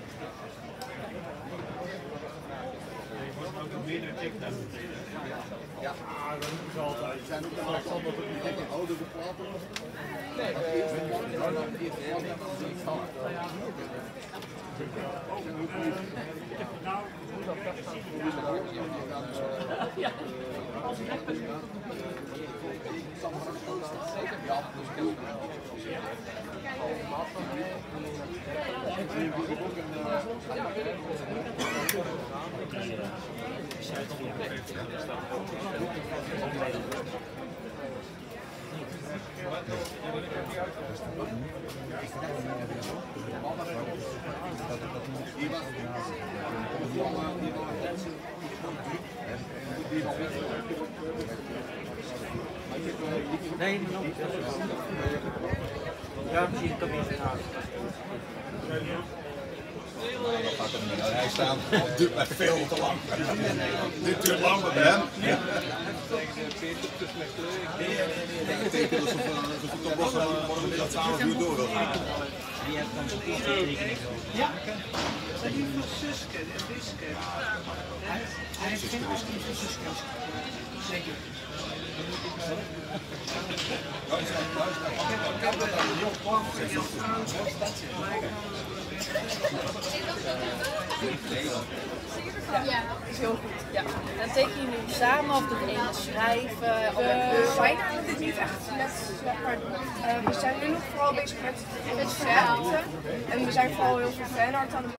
Ja, dat doen ze altijd. Er zijn ook wel standaard op die gekke oudere platen. Nee, Nee, nog niet. Ja, misschien het ook niet. Dan gaat er niet in de rij staan. Het duurt mij veel te lang. Dit duurt lang met hem. Ja. Dat betekent alsof we toch nog morgenmiddag 12 uur door wil gaan. Die heeft dan zo'n rekening. Ja, maar die van Suske en Wiske. Hij heeft geen afstand van Suske. Zeker. Ja, is heel goed. Ja. Dan teken je nu samen of de ene schrijven. We zijn eigenlijk niet echt met, zeg maar, we zijn nu nog vooral bezig met het verhaal. En we zijn vooral heel veel fanart aan het